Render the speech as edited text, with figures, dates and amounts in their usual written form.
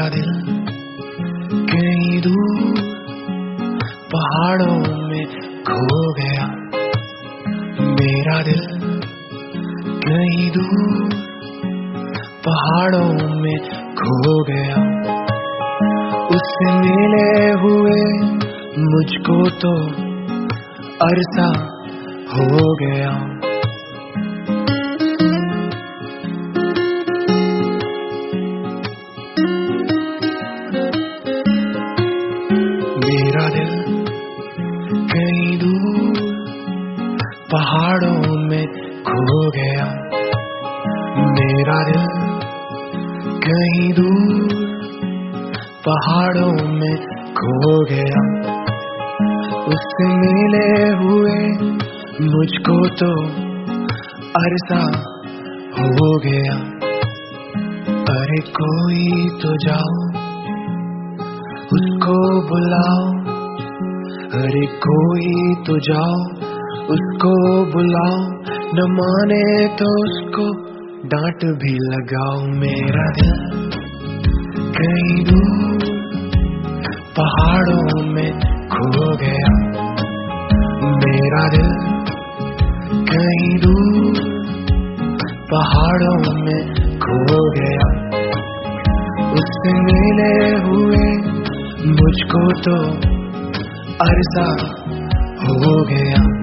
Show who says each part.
Speaker 1: मेरा दिल कहीं दूर पहाड़ों में खो गया। मेरा दिल कहीं दूर पहाड़ों में खो गया। उससे मिले हुए मुझको तो अरसा हो गया। मेरा दिल कहीं दूर पहाड़ों में खो गया। मेरा दिल कहीं दूर पहाड़ों में खो गया। उससे मिले हुए मुझको तो अरसा हो गया। अरे कोई तो जाओ उसको बुलाओ, अरे कोई तो जाओ उसको बुलाओ, न माने तो उसको डांट भी लगाओ। मेरा दिल कहीं दूर पहाड़ों में खो गया। मेरा दिल कहीं दूर पहाड़ों में खो गया। उससे मिले हुए मुझको तो अरसा हो गया।